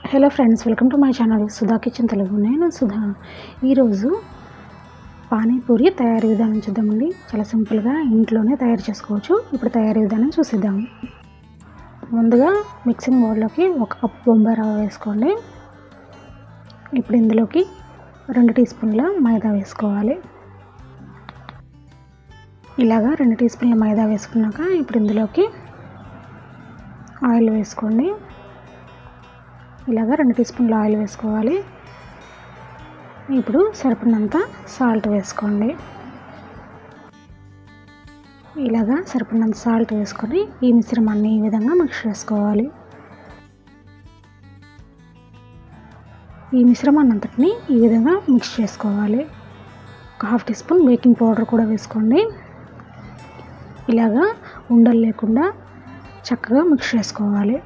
Hello friends, welcome to my channel Sudha kitchen Telugu. నేను సుధా. ఈరోజు పానీపూరి తయారీ విధానం చూద్దామండి. చాలా సింపుల్గా ఇంట్లోనే తయారు చేసుకోవచ్చు. ఇప్పుడు తయారీ విధానం చూసేద్దాం. ముందుగా మిక్సింగ్ బౌల్లోకి 1 కప్ బొంబాయి రవ్వ వేసుకోండి. ఇప్పుడు ఇందులోకి 2 టీ స్పూన్ల మైదా వేసుకోవాలి. ఇలాగా 2 టీ స్పూన్ల మైదా వేసుకున్నాక ఇప్పుడు ఇందులోకి ఆయిల్ వేసుకోండి. ఇలాగా 2 టీ స్పూన్ల ఆయిల్ వేసుకోవాలి. ఇప్పుడు సరిపడినంత సాల్ట్ వేసుకోండి. ఇలాగా సరిపడినంత సాల్ట్ వేసుకొని ఈ మిశ్రమాన్ని ఈ విధంగా మిక్స్ చేసుకోవాలి. ఈ మిశ్రమాన్ని అంతటిని ఈ విధంగా మిక్స్ చేసుకోవాలి. 1/2 టీ స్పూన్ బేకింగ్ పౌడర్ కూడా వేసుకోండి. ఇలాగా ఉండలు లేకుండా చక్కగా మిక్స్ చేసుకోవాలి.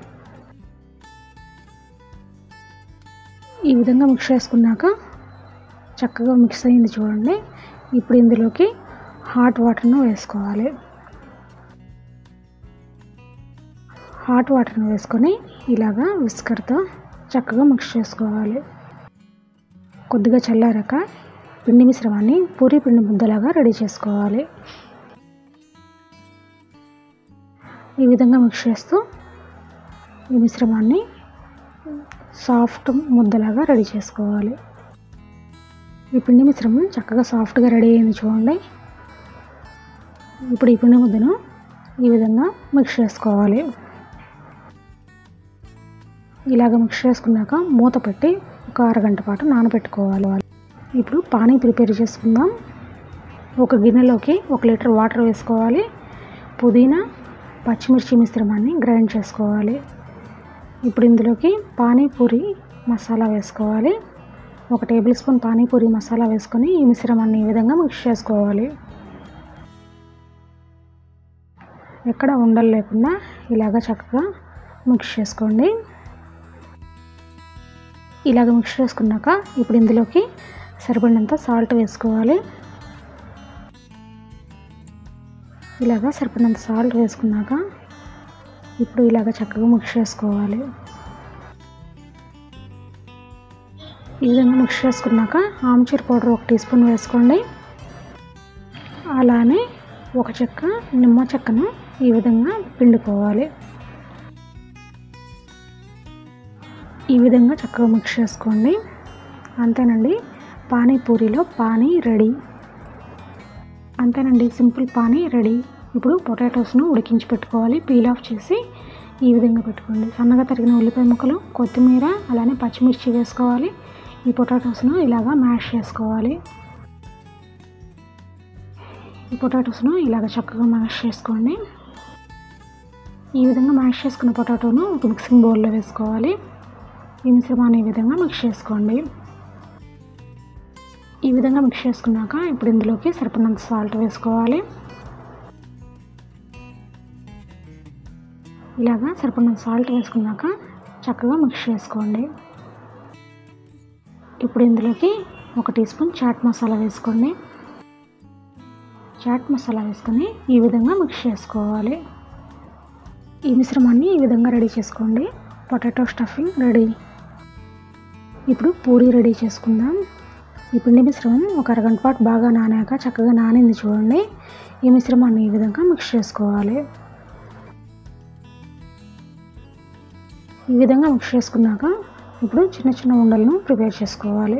ఈ విధంగా మిక్స్ చేసుకున్నాక చక్కగా మిక్స్ అయింది చూడండి. ఇప్పుడు ఇందులోకి హాట్ వాటర్ను వేసుకోవాలి. హాట్ వాటర్ను వేసుకొని ఇలాగా విస్కర్తో చక్కగా మిక్స్ చేసుకోవాలి. కొద్దిగా చల్లారాక పిండి మిశ్రమాన్ని పూరీ పిండి ముద్దలాగా రెడీ చేసుకోవాలి. ఈ విధంగా మిక్స్ చేస్తూ ఈ మిశ్రమాన్ని సాఫ్ట్ ముద్దలాగా రెడీ చేసుకోవాలి. ఈ పిండి మిశ్రమం చక్కగా సాఫ్ట్గా రెడీ అయింది చూడండి. ఇప్పుడు ఈ పిండి ముద్దను ఈ విధంగా మిక్స్ చేసుకోవాలి. ఇలాగ మిక్స్ చేసుకున్నాక మూత పెట్టి 1 అరగంట పాటు నానబెట్టుకోవాలి. ఇప్పుడు పానీ ప్రిపేర్ చేసుకుందాం. ఒక గిన్నెలోకి 1 లీటర్ వాటర్ వేసుకోవాలి. పుదీనా పచ్చిమిర్చి మిశ్రమాన్ని గ్రైండ్ చేసుకోవాలి. ఇప్పుడు ఇందులోకి పానీపూరి మసాలా వేసుకోవాలి. 1 టేబుల్ స్పూన్ పానీపూరి మసాలా వేసుకొని ఈ మిశ్రమాన్ని ఈ విధంగా మిక్స్ చేసుకోవాలి. ఎక్కడ ఉండలు లేకుండా ఇలాగ చక్కగా మిక్స్ చేసుకోండి. ఇలాగ మిక్స్ చేసుకున్నాక ఇప్పుడు ఇందులోకి సరిపడినంత సాల్ట్ వేసుకోవాలి. ఇలాగ సరిపడినంత సాల్ట్ వేసుకున్నాక ఇప్పుడు ఇలాగ చక్కగా మిక్స్ చేసుకోవాలి. ఈ విధంగా మిక్స్ చేసుకున్నాక ఆమ్చూర్ పౌడర్ 1 టీ స్పూన్ వేసుకోండి. అలానే 1 చెక్క నిమ్మ చెక్కను ఈ విధంగా పిండుకోవాలి. ఈ విధంగా చక్కగా మిక్స్ చేసుకోండి. అంతేనండి, పానీపూరిలో పానీ రెడీ. అంతేనండి, సింపుల్ పానీ రెడీ. ఇప్పుడు పొటాటోస్ను ఉడికించి పెట్టుకోవాలి. పీల్ ఆఫ్ చేసి ఈ విధంగా పెట్టుకోండి. సన్నగా తరిగిన ఉల్లిపాయ ముక్కలు, కొత్తిమీర, అలానే పచ్చిమిర్చి వేసుకోవాలి. ఈ పొటాటోస్ను ఇలాగా మ్యాష్ చేసుకోవాలి. ఈ పొటాటోస్ను ఇలాగ చక్కగా మ్యాష్ చేసుకోండి. ఈ విధంగా మ్యాష్ చేసుకున్న పొటాటోను ఒక మిక్సింగ్ బౌల్లో వేసుకోవాలి. ఈ మిశ్రమాన్ని ఈ విధంగా మిక్స్ చేసుకోండి. ఈ విధంగా మిక్స్ చేసుకున్నాక ఇప్పుడు ఇందులోకి సరిపడినంత సాల్ట్ వేసుకోవాలి. ఇలాగా సరిపడినంత సాల్ట్ వేసుకున్నాక చక్కగా మిక్స్ చేసుకోండి. ఇప్పుడు ఇందులోకి 1 టీ స్పూన్ చాట్ మసాలా వేసుకోండి. చాట్ మసాలా వేసుకొని ఈ విధంగా మిక్స్ చేసుకోవాలి. ఈ మిశ్రమాన్ని ఈ విధంగా రెడీ చేసుకోండి. Potato stuffing ready. ఇప్పుడు పూరీ రెడీ చేసుకుందాం. ఈ పిండి మిశ్రమం 1 అరగంట పాటు బాగా నానాక చక్కగా నానింది చూడండి. ఈ మిశ్రమాన్ని ఈ విధంగా మిక్స్ చేసుకోవాలి. ఈ విధంగా మిక్స్ చేసుకున్నాక ఇప్పుడు చిన్న చిన్న ఉండలను ప్రిపేర్ చేసుకోవాలి.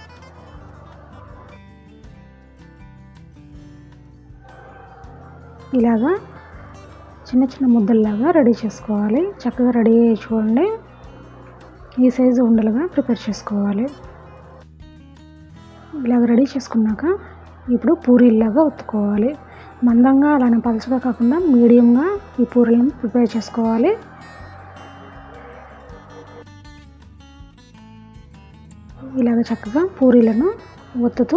ఇలాగా చిన్న చిన్న ముద్దల్లాగా రెడీ చేసుకోవాలి. చక్కగా రెడీ అయ్యి చూడండి. ఈ సైజు ఉండలుగా ప్రిపేర్ చేసుకోవాలి. ఇలాగ రెడీ చేసుకున్నాక ఇప్పుడు పూరీలాగా ఒత్తుకోవాలి. మందంగా అలానే పలచగా కాకుండా మీడియంగా ఈ పూరీలను ప్రిపేర్ చేసుకోవాలి. ఇలాగ చక్కగా పూరీలను ఒత్తుతూ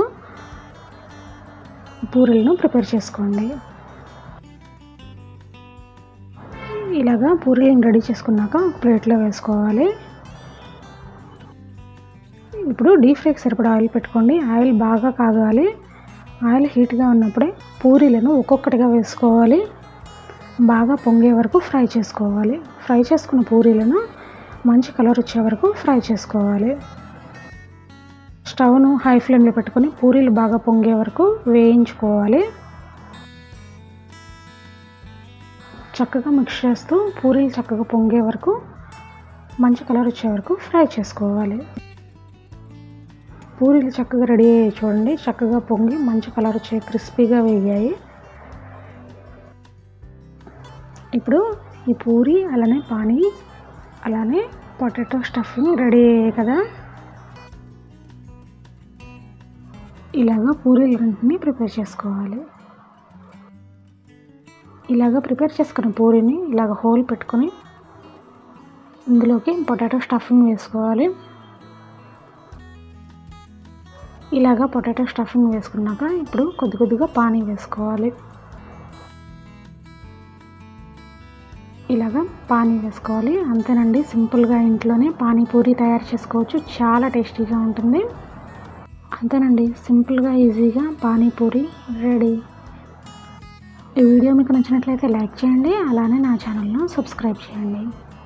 పూరీలను ప్రిపేర్ చేసుకోండి. ఇలాగా పూరీలను రెడీ చేసుకున్నాక ఒక ప్లేట్లో వేసుకోవాలి. ఇప్పుడు డీప్ ఫ్రైకి సరిపడా ఆయిల్ పెట్టుకోండి. ఆయిల్ బాగా కాగాలి. ఆయిల్ హీట్గా ఉన్నప్పుడే పూరీలను ఒక్కొక్కటిగా వేసుకోవాలి. బాగా పొంగే వరకు ఫ్రై చేసుకోవాలి. ఫ్రై చేసుకున్న పూరీలను మంచి కలర్ వచ్చే వరకు ఫ్రై చేసుకోవాలి. స్టవ్ను హై ఫ్లేమ్లో పెట్టుకొని పూరీలు బాగా పొంగే వరకు వేయించుకోవాలి. చక్కగా మిక్స్ చేస్తూ పూరీలు చక్కగా పొంగే వరకు మంచి కలర్ వచ్చే వరకు ఫ్రై చేసుకోవాలి. పూరీలు చక్కగా రెడీ అయ్యాయి చూడండి. చక్కగా పొంగి మంచి కలర్ వచ్చే క్రిస్పీగా వేగాయి. ఇప్పుడు ఈ పూరి అలానే పానీ అలానే పొటాటో స్టఫింగ్ రెడీ అయ్యాయి కదా. ఇలాగా పూరీలన్నింటినీ ప్రిపేర్ చేసుకోవాలి. ఇలాగ ప్రిపేర్ చేసుకున్న పూరీని ఇలాగ హోల్ పెట్టుకొని ఇందులోకి పొటాటో స్టఫింగ్ వేసుకోవాలి. ఇలాగ పొటాటో స్టఫింగ్ వేసుకున్నాక ఇప్పుడు కొద్ది కొద్దిగా పానీ వేసుకోవాలి. ఇలాగ పానీ వేసుకోవాలి. అంతేనండి, సింపుల్గా ఇంట్లోనే పానీపూరి తయారు చేసుకోవచ్చు. చాలా టేస్టీగా ఉంటుంది. అంతేనండి, సింపుల్గా ఈజీగా పానీపూరి రెడీ. ఈ వీడియో మీకు నచ్చినట్లయితే లైక్ చేయండి, అలానే నా ఛానల్ను సబ్స్క్రైబ్ చేయండి.